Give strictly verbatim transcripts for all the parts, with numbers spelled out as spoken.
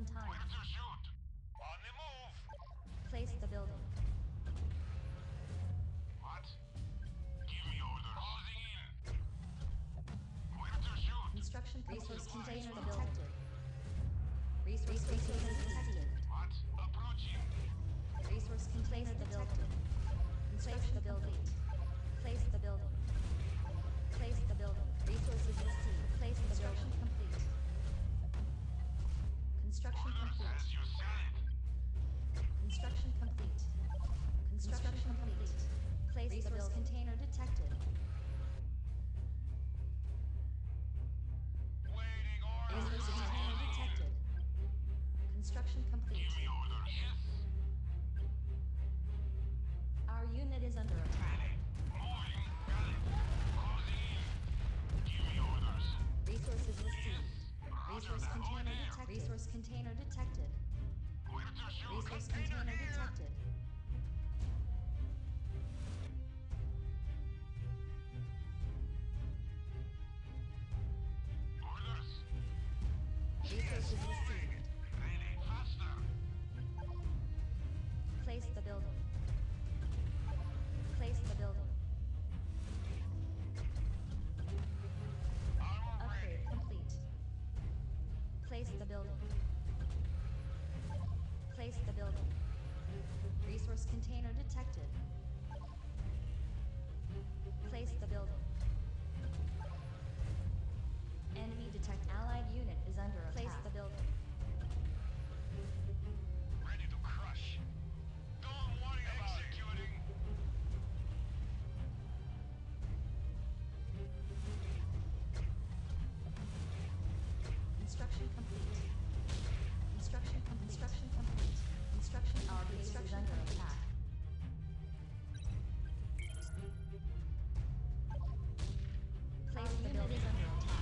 time. Where to shoot? On the move! Place the building. What? Give me order. Closing in. Where to shoot? Construction resource Supplies. container detected. Resource container detected. What? Approaching. Resource container detected. Place the building. Place the building. Place the building. Resources received. Place construction complete. Construction Orders complete. as you said. Construction complete. Construction complete. Place resource container detected. Waiting orders. Resource container detected. Construction complete. Give me order. Yes. Our unit is under attack. Moving. Got it. Closing in. Give me orders. Resources received. Roger Resource that. container On air. detected. Resource container detected. Where to shoot? Resource Container container here. detected. Orders. Resources Yes, moving. received. Ready. Faster. Place the building. Place the building. Armor Upgrade ready. complete. Place the building. Place the building. Resource container detected. Place the building. Enemy detect. Allied unit is under attack. Place the building. Ready to crush. Don't worry about executing. Construction complete. Construction com- construction complete. Construction our base is under attack. Place the unit is under attack.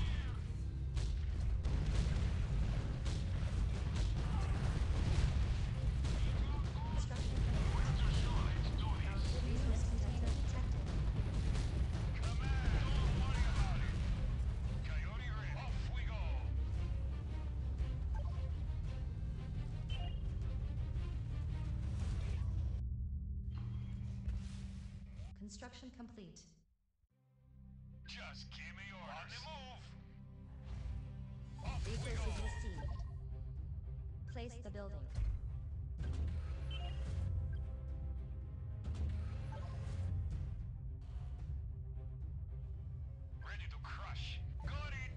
Construction complete. Where to shoot? Let's do Our this. resource container detected. Command. Don't worry about it. Coyote ready. Off we go. Construction complete. Just give me orders. On the move. Off we Resources go. received. Place the building. Ready to crush. Got it.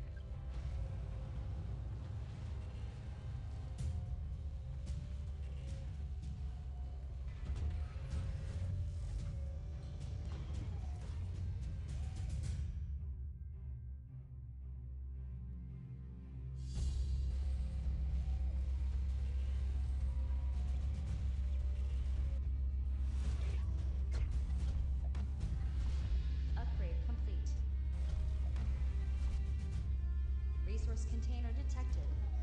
Upgrade complete. Resource container detected.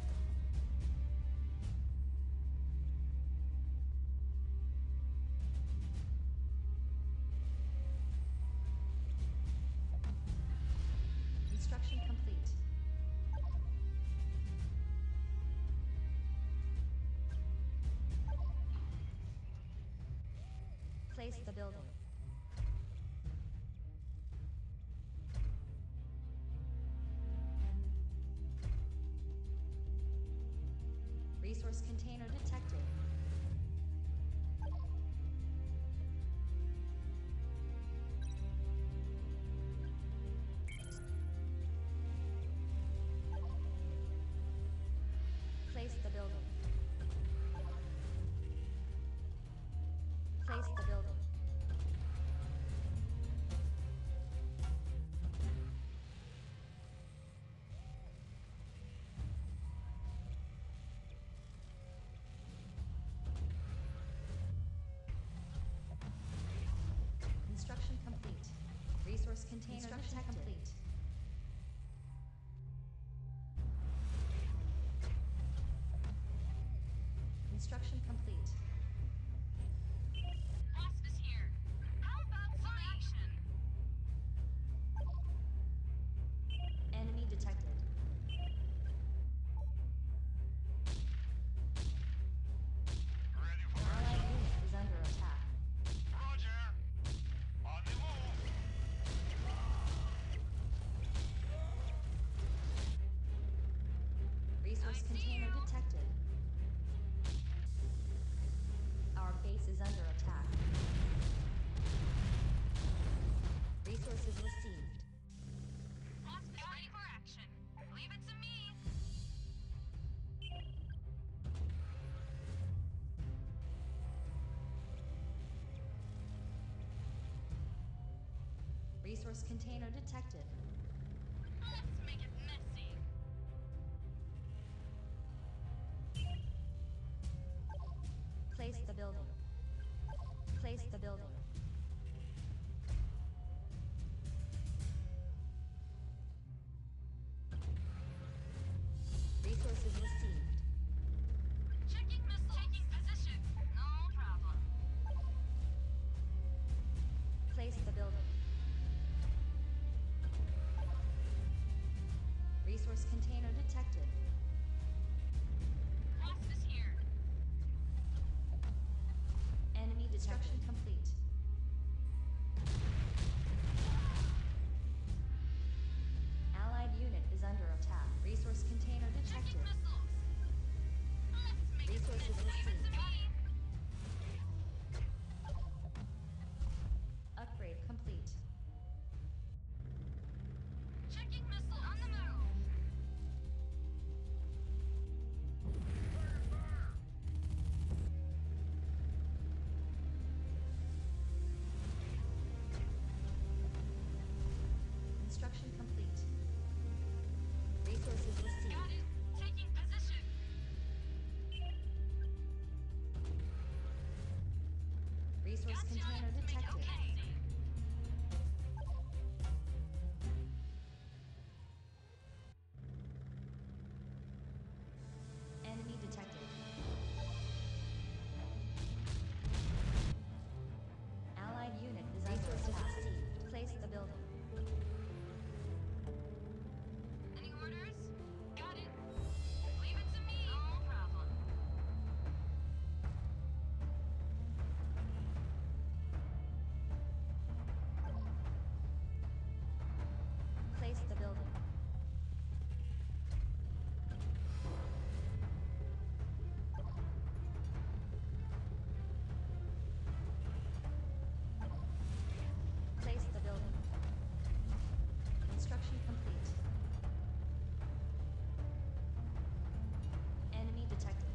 Construction complete. Place the building. Resource container detected. Place the building. Place the building. Construction complete. Resource container Construction detected. complete. Construction complete. Wasp is here. How about some action? Enemy detected. Resource container detected. Let's make it messy. Place the building. Place the building. Resources received. Checking missile. Taking position. No problem. Place the building. Resource container detected. Wasp is here. Enemy destruction complete. Allied unit is under attack. Resource container Checking detected. missiles. Let's make Resources it messy. Leave it to received. me. Upgrade complete. Checking missile on the move. Construction complete. Resources received. Got it. Taking position. Resource Gotcha. container Let's make it detected. messy. Enemy detected. Allied unit is under attack. Received. Place the building. Any orders? Got it. Leave it to me. No problem. Place the building. Place the building. Construction complete. Enemy detected.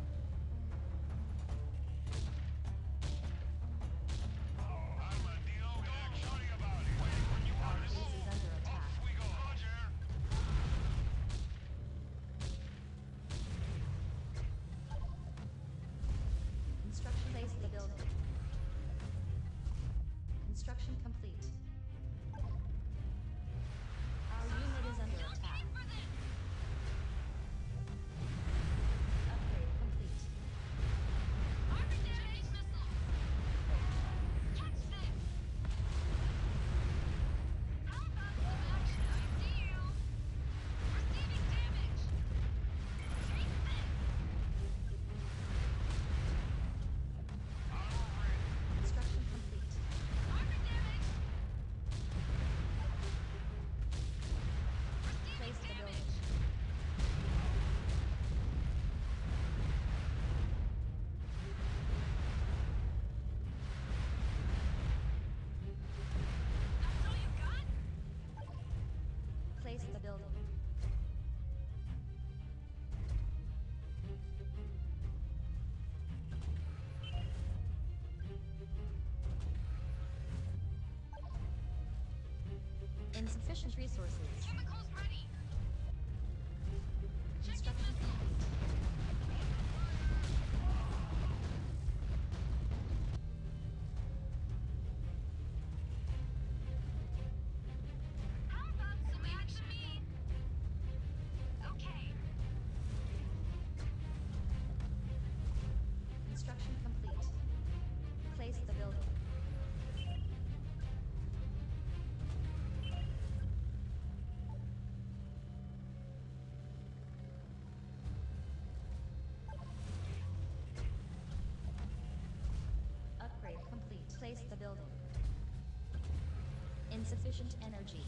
Armadillo, yeah, sorry about it. Waiting when you Our want us. base is under attack. Off we go. Roger. Construction place the building. Construction complete. Our unit is under Not attack. paying for this. Upgrade complete. Armor damage. Missile. Catch this. How about some action? I see you. Receiving damage. Take this. Construction complete. Armor damage. Place Receiving the damage. building. That's all you got? Place the building. Insufficient resources. Chemicals ready. Construction complete. How about some action? Me? Okay. Construction complete. Place the building. Upgrade complete. Place the building. Insufficient energy.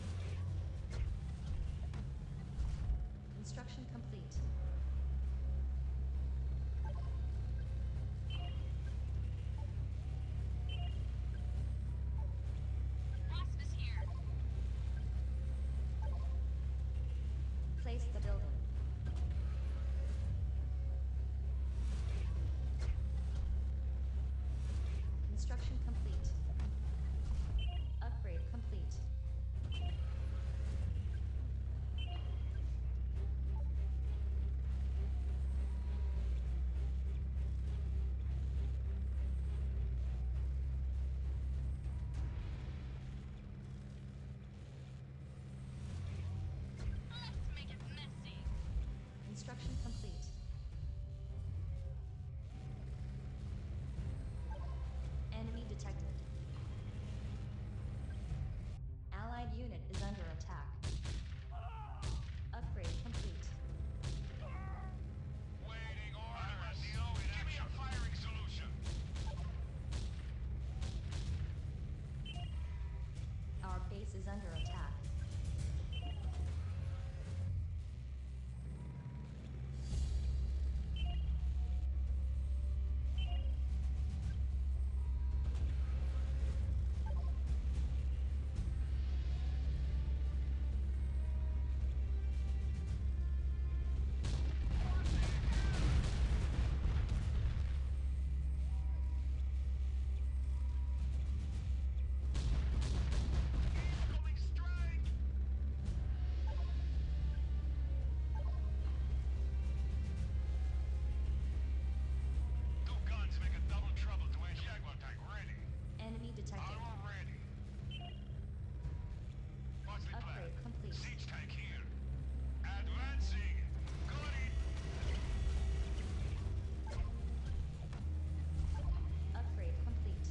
Construction complete. Wasp is here. Place the building. Construction complete. Upgrade complete. is under attack. Incoming strike! Two guns make a double trouble to a Jaguar tank ready. Enemy detected. Armor ready. What's the plan? Upgrade complete. Siege tank here. Advancing. Got it. Upgrade complete.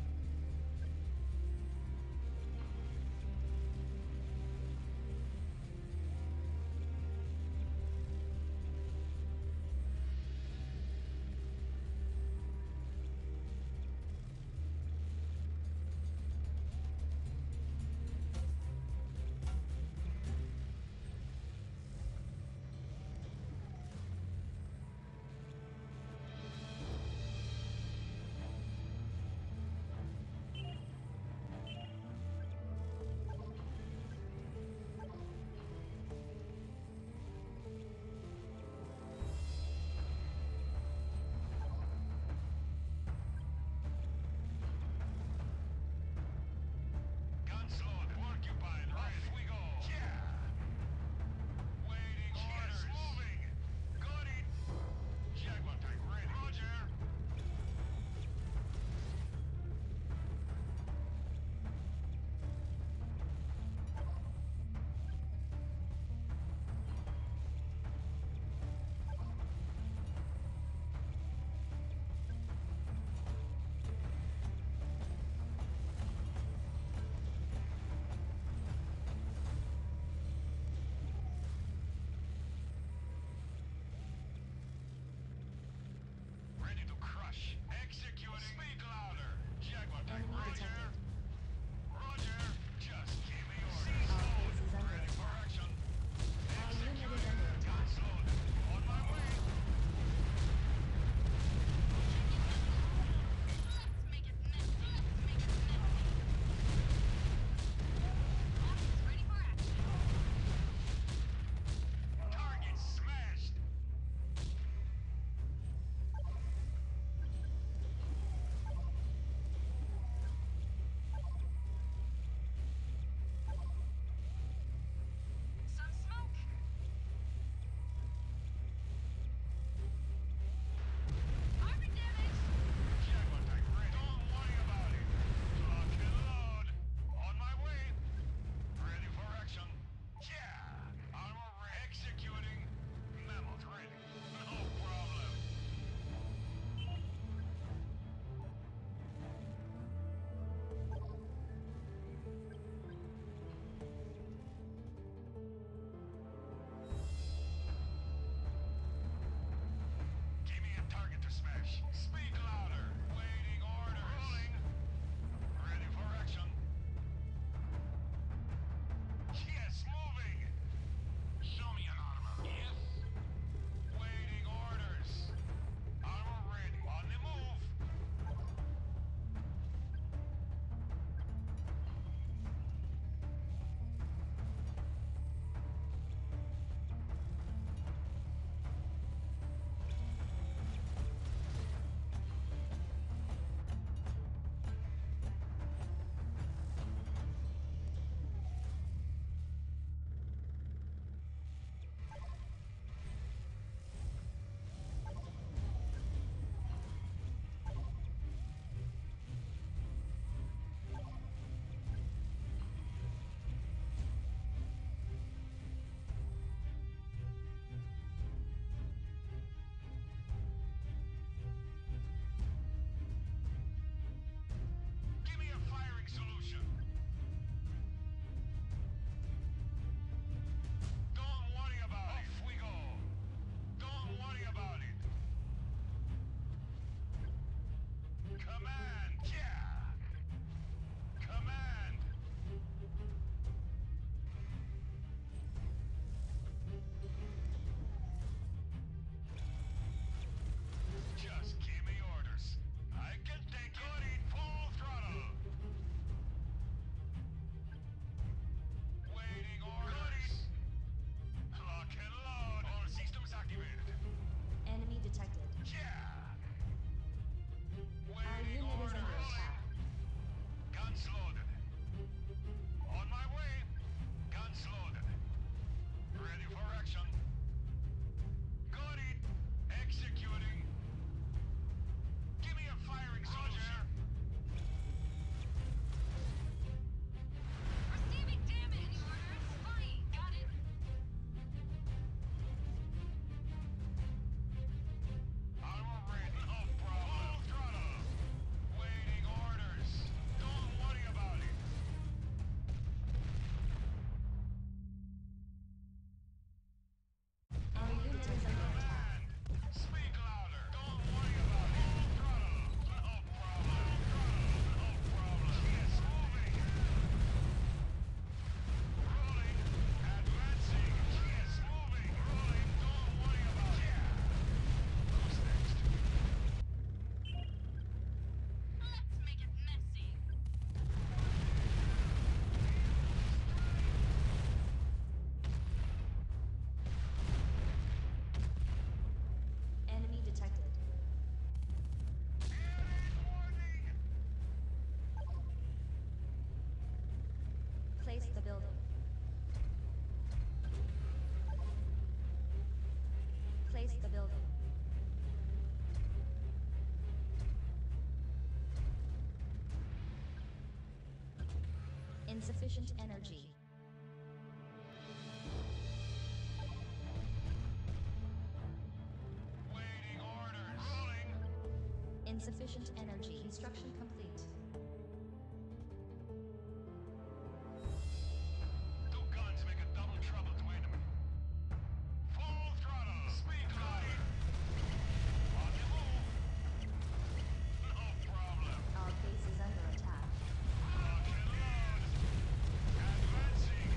Guns loaded. Porcupine ready. Off we go. Yeah. Waiting orders. Moving. Got it. Jaguar tank ready. Roger. Ready to crush. Executing. Speak louder. Jaguar tank Enemy Roger. detected. Roger. Just give me orders. Our base is under Ready for attack. action. Our unit is under attack. Guns loaded. On my way. Let's make it nifty. Let's make it nifty. Rockets ready for action. Target smashed. Some smoke. Armor damage. Jaguar tank ready. Don't worry about it. Lock and load. On my way. Ready for action. Yeah. Armor ready. Executing. Mammoth ready. No problem. Give me a target to smash. Speak louder. Waiting orders. Rolling. Ready for action. Yes, moving. Show me an armor. Yes. Waiting orders. Armor ready. On the move. Place the building. Place the building. Insufficient energy. Waiting orders. Rolling. Insufficient energy. Construction complete. Two guns make a double trouble to enemy. Full throttle. Speed glide. On the move. No problem. Our base is under attack. Lock and load. Advancing.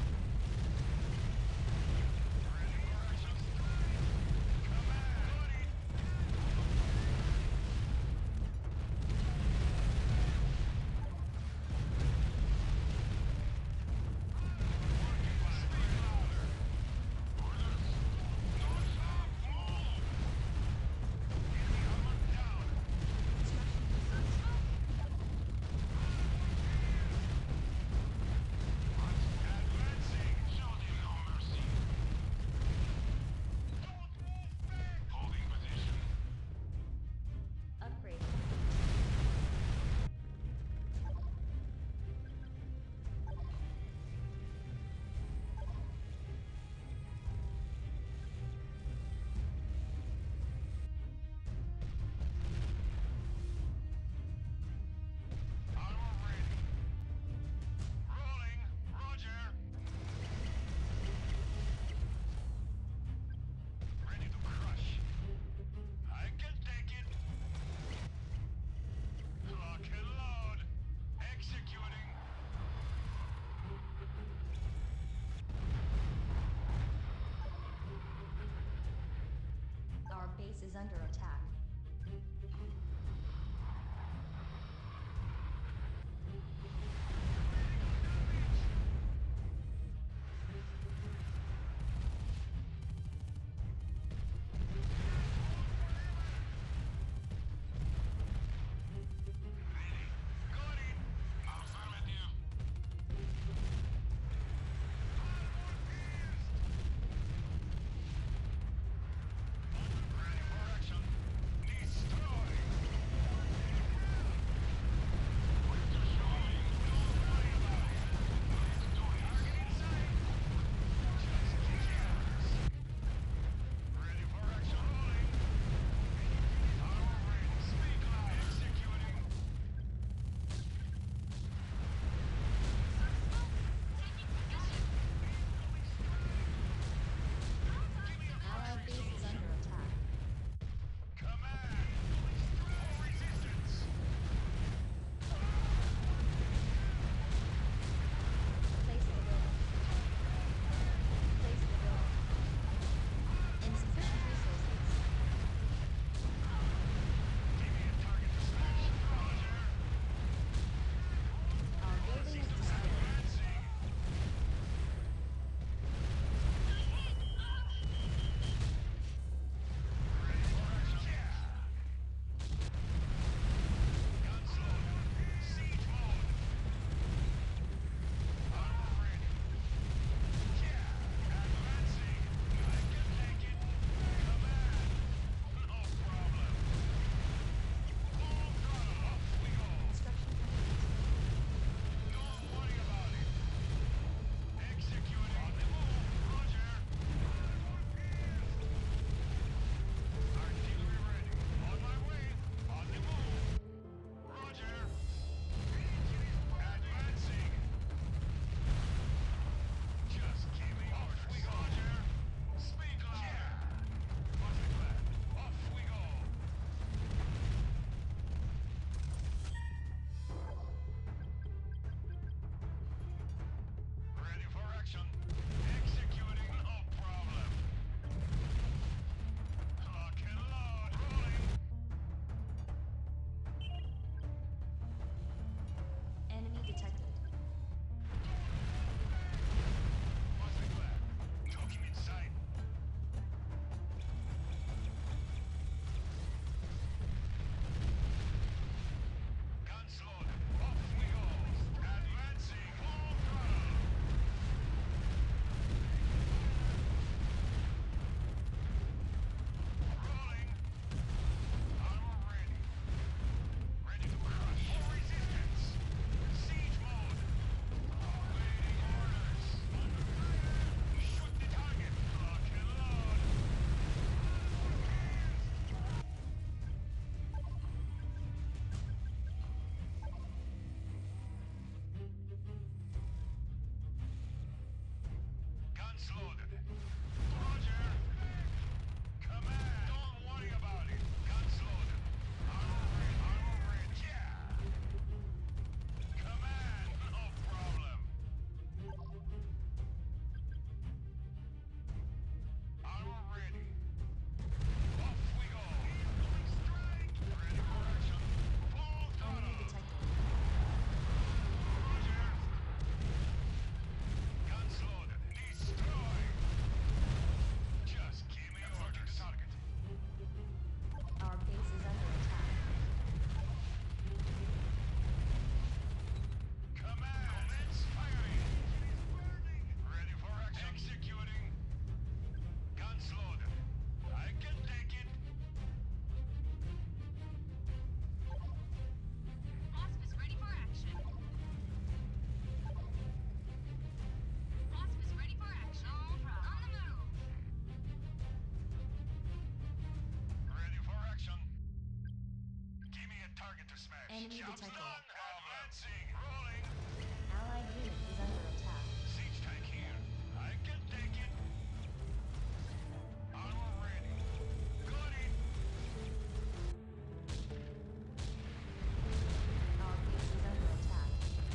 Ready for action. Command. Ready. Speak louder. Orders. Don't stop. Move. Enemy armor down. Advancing. Show them no mercy. Don't move back. Holding position. Upgrade. Armor ready. Rolling. Roger. Ready to crush. I can take it. Lock and load. Executing. Our base is under attack. Ready. Got it. Affirmative. Ready for action. Target to smash. Enemy Job's detected. done. Advancing. Rolling. Allied unit is under attack. Siege tank here. I can take it. Armor ready. Got it. Our base is under attack.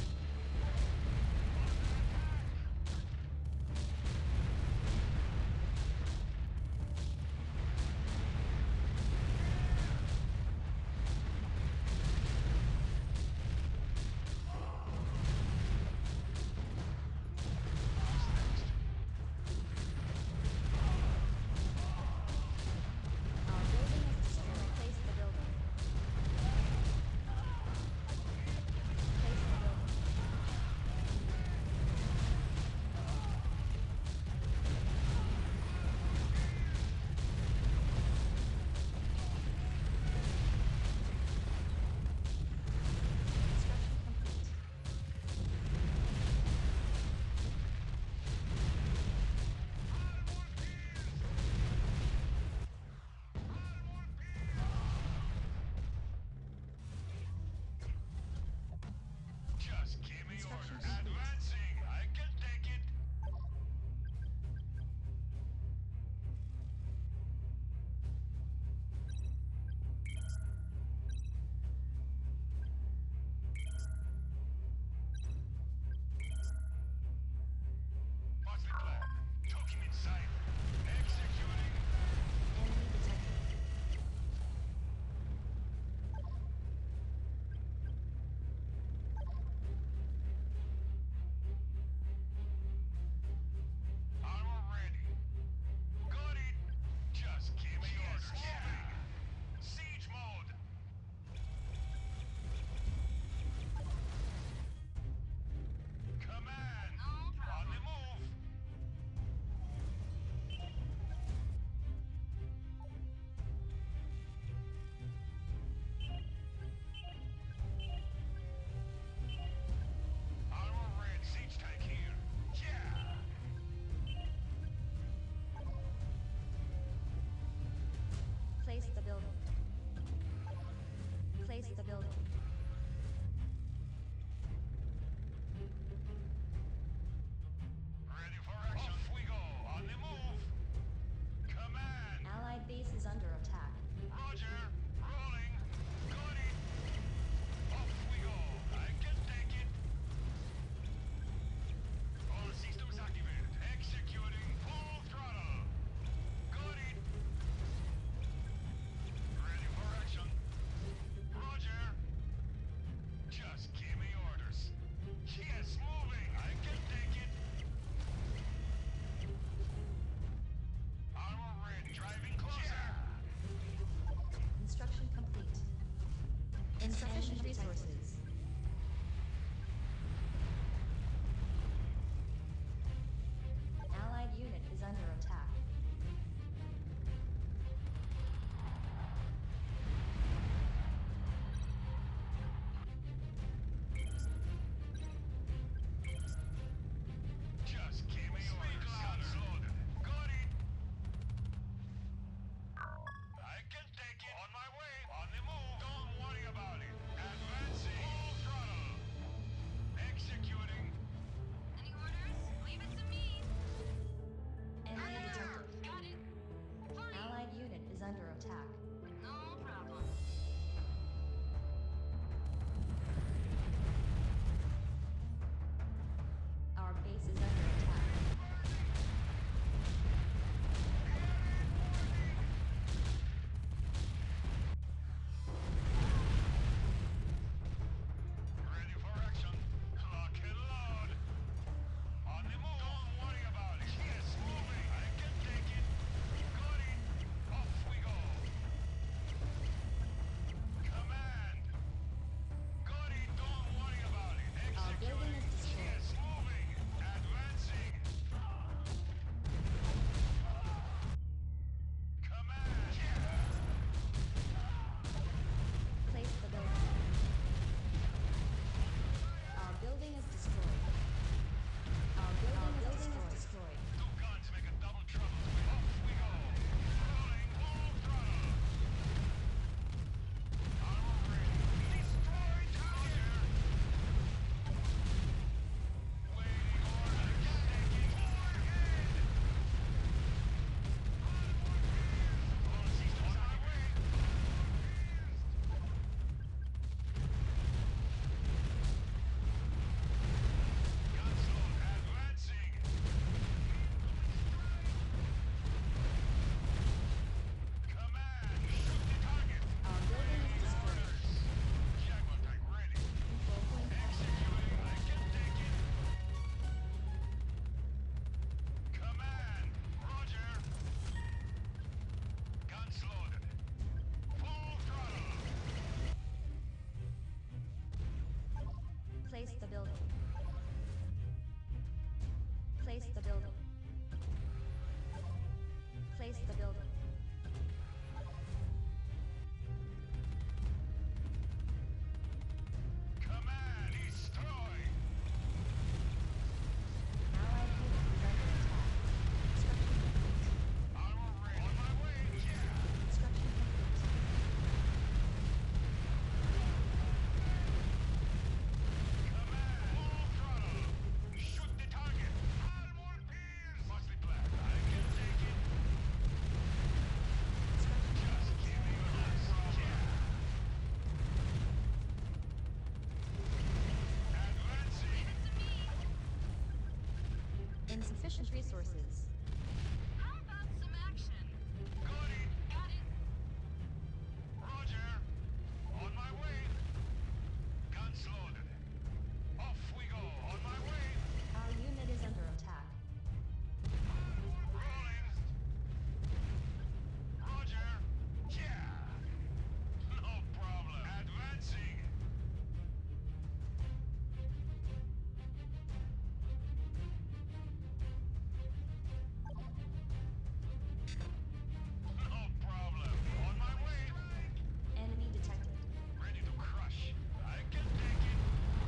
Our building is destroyed. Replace the building. Replace the building. Construction complete. Just give me Construction orders. complete. Advancing. I can take it. What's the plan? Took him inside. Executing. Enemy detected. Place the building. Place the building. Place the building. Command, destroy! Allied unit is under attack. Construction complete. Armor ready. On my way, yeah! Construction complete. Command, full throttle! Shoot the target! Armor pierce! Mostly black. I can take it. Just give me your last. Yeah! Advancing! Leave it to me. Insufficient resources. How about some action? Got it! Got it. Roger! On my way! Guns loaded. Off we go! On my way! Our unit is under attack. Rolling! Roger! Yeah! No problem. Advancing! No problem. On my way! Enemy detected. Ready to crush. I can take it.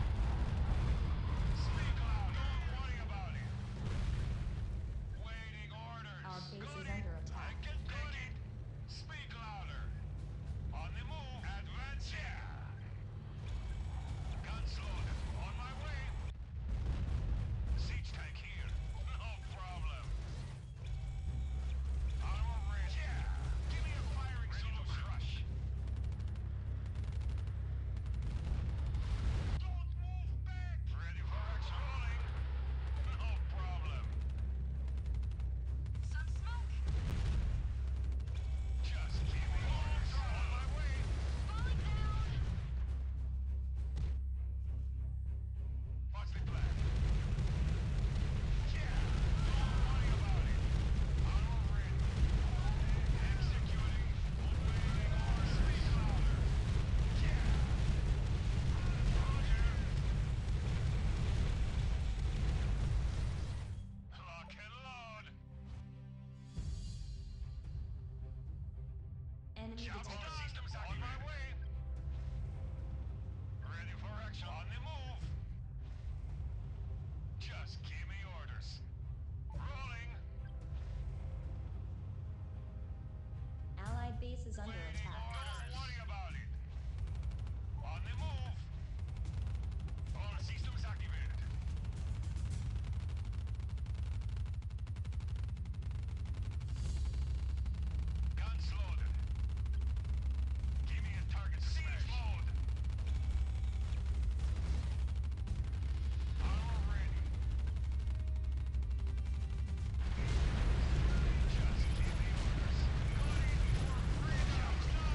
Speak loud. Don't worry about it. Waiting orders. Our base is Goody. under attack. I can take it. Speak louder. On the move. Advance. Yeah. Guns loaded. On my way. Siege tank here. No problem. Armor ready. Yeah. Give me a firing solution. Crush. Don't move back! Ready for action. Rolling. No problem. Some smoke. Just keep me orders. On my way. Falling down. Watch the black. Yeah. Don't worry about it. Armor ready. Executing. Waiting orders. Speak louder. Yeah. Roger. Lock and load. Enemy Jump detected. systems on my way. Ready for action. On the move. Just give me orders. Rolling. Allied base is under Waiting attack. orders. Don't worry about it. On the move. All systems activated. Guns loaded. Give me a target. Siege mode. Armor ready. Just give me orders. Got it. Ready.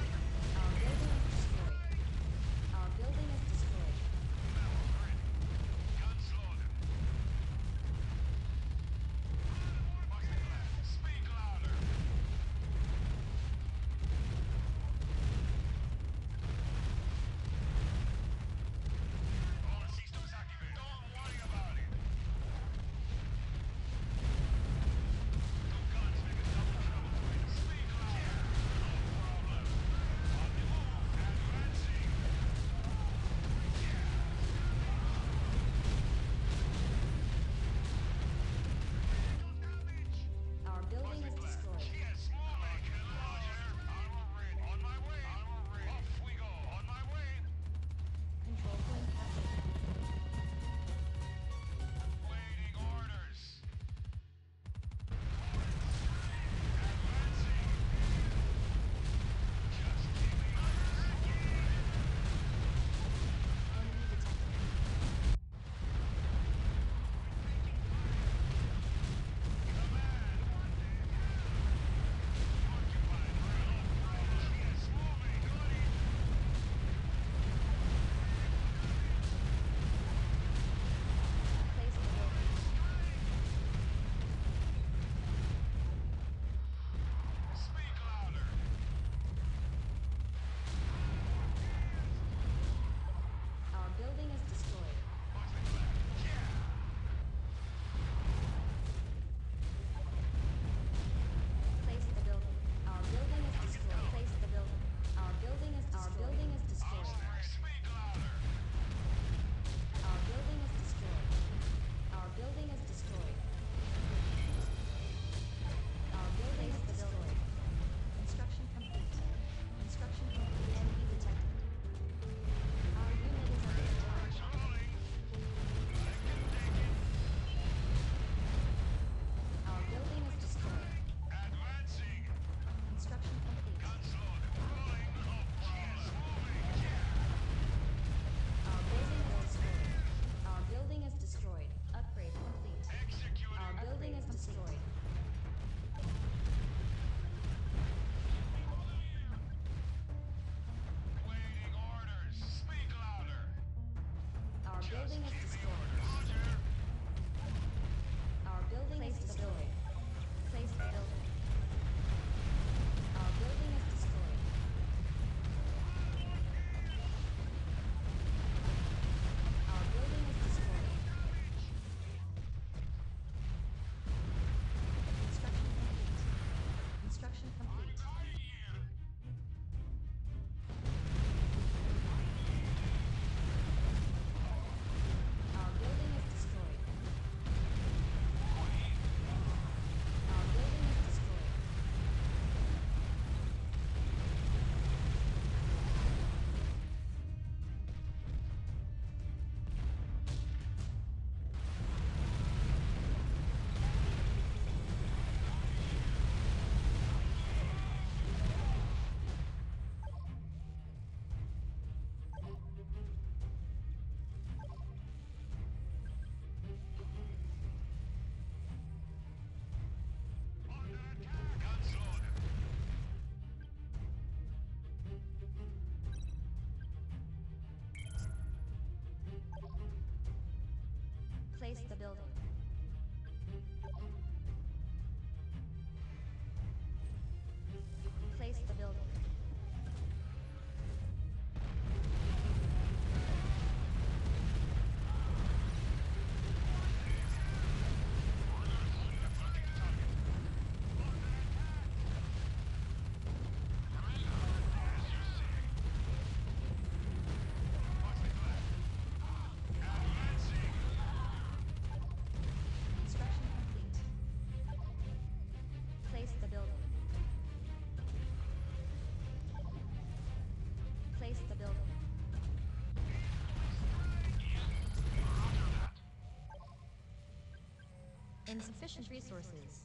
Insufficient resources.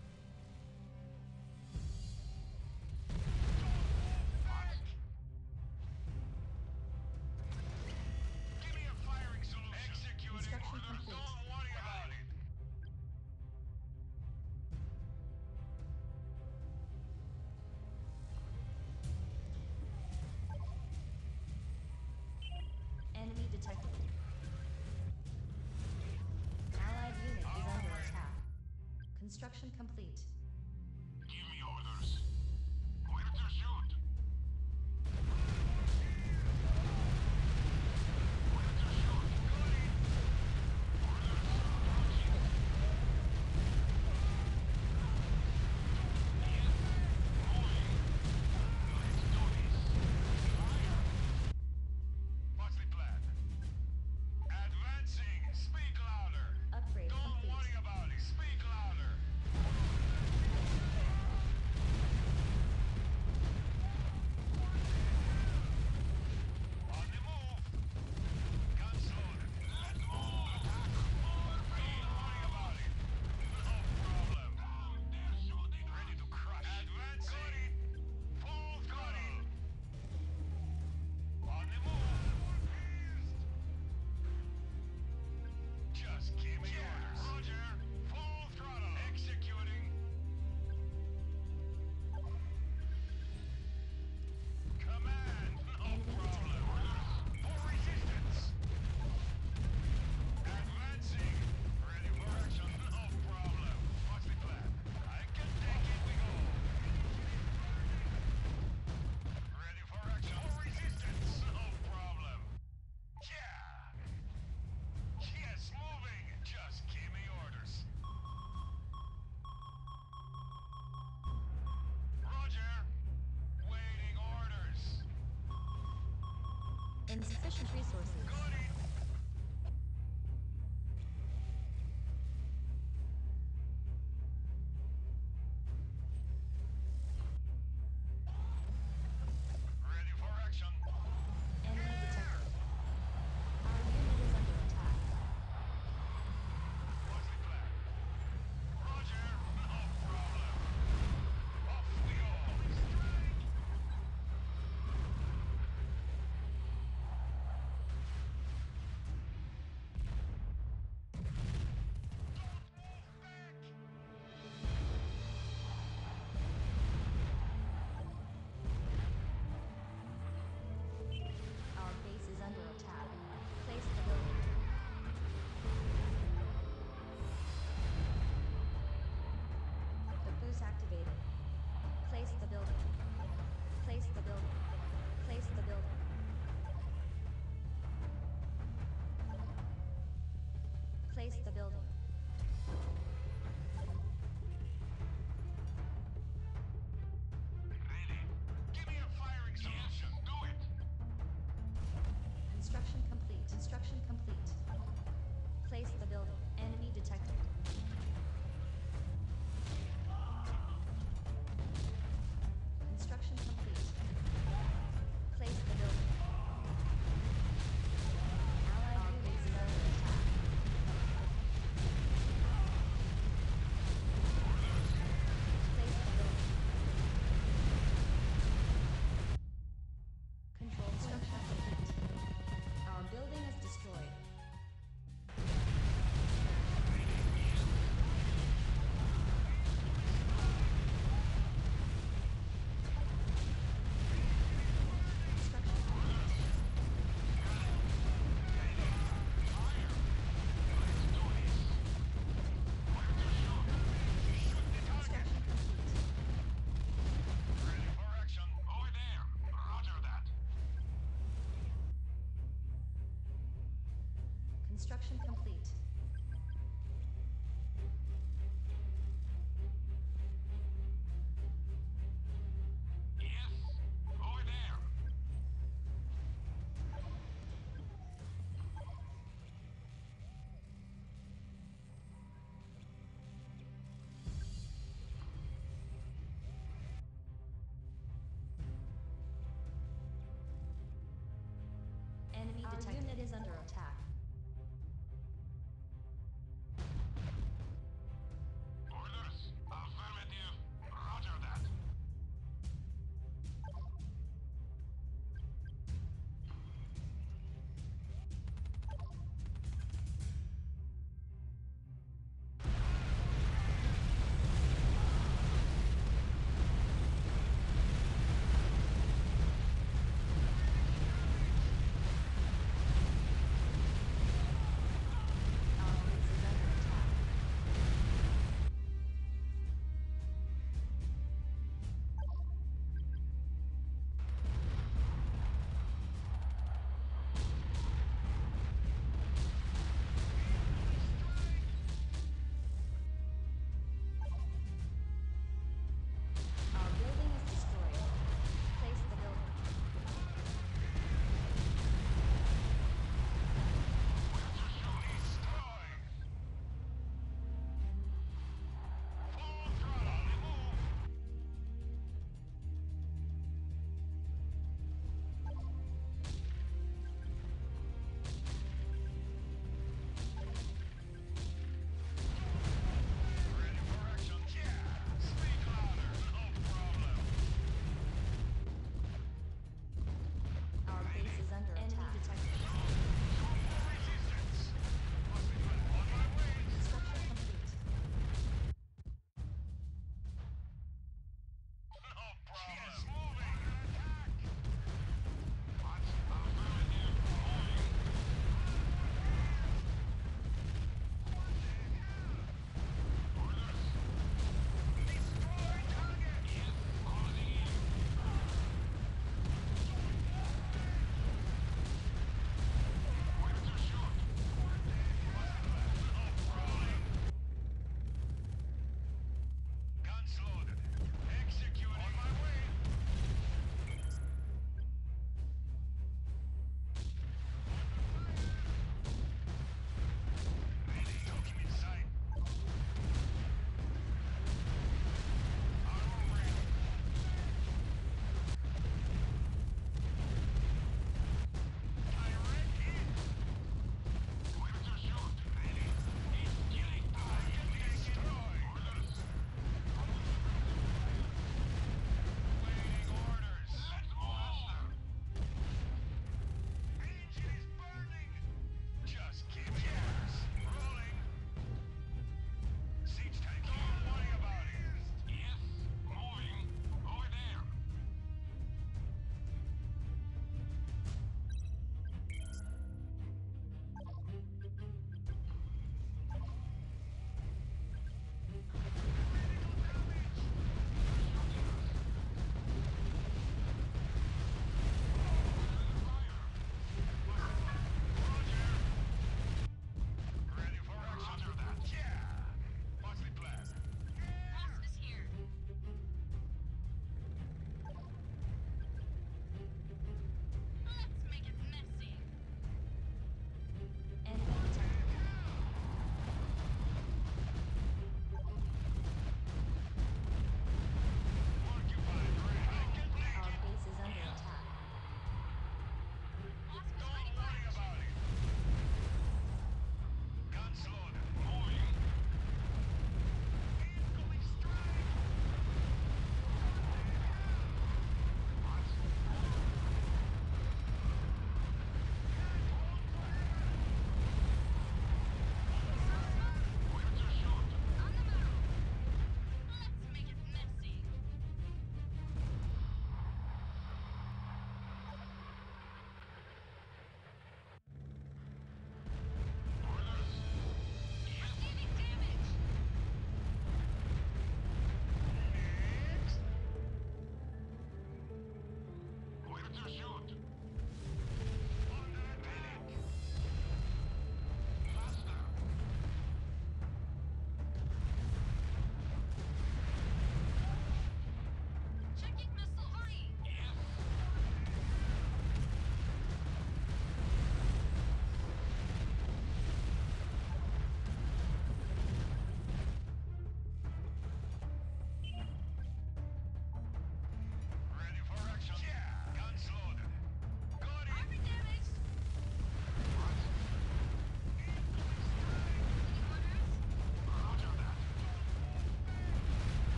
Give me a firing solution. Executing Construction orders. complete. Don't worry about it. Enemy detected. Allied unit is under attack. Construction complete. Give me orders. Where to shoot? Where to shoot? Goody. Orders. Yes. Moving. Let's do this. Fire. What's the plan? Advancing. Speak louder. Upgrade Don't complete. worry about it. Speak louder. On the move. Guns loaded. Let's move. Attack. Don't worry about it. No problem. They're shooting. Ready to crush. Advancing. Full throttle. On the move. Just give me orders. Roger. Full throttle. Executing. Command. No Enemy problem. For resistance. Advancing. Ready for action. No problem. What's the plan? I can take it. We go. Ready for action. For resistance. No problem. Yeah. Yes, moving. Just give me orders. Roger. Waiting orders. Insufficient resources. Goody. Ready for action. Enemy detected. Our unit is under attack. What's the plan? Roger. No problem. Off we go. Our base is under attack. Place the building. Caboose activated. Place the building. Place the building. Place the building. Place the building. Ready. Give me a firing solution. Do it. Construction complete. Construction complete. Place the building. Enemy detected. Construction complete. Place the building. Allied unit is under attack. Place the building. Control construction complete. Our building is destroyed. Construction complete. Construction complete. Ready for action. Over there. Roger that. Construction complete.